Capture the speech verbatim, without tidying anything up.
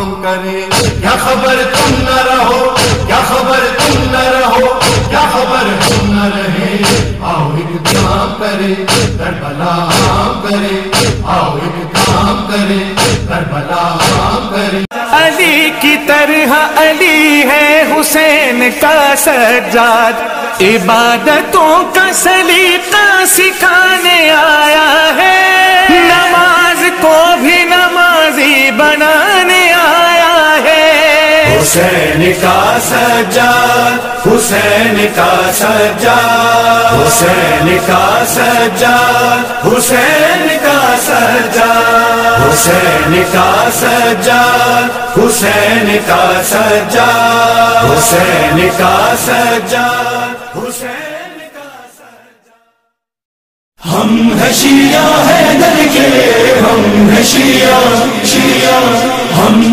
کام کرے. کیا خبر تم نہ رہو, کیا خبر تم نہ رہو, کیا خبر تم نہ رہے. آؤ ایک کام کرے کربلا عام کرے, آؤ ایک کام کرے کربلا عام کرے. علی کی طرح علی ہے حسین کا سجاد, عبادتوں کا سلیقہ سکھانے آیا ہے, نماز کو بھی نمازی بنانے آیا ہے. حسین کا سجاد, حسین کا سجاد, حسین کا سجاد, حسین کا سجاد, حسین کا سجاد, حسین کا سجاد, حسین کا سجاد, حسین کا سجاد. ہم ہیں شیعہ حیدر کے, ہم ہیں شیعہ, شیعہ, ہم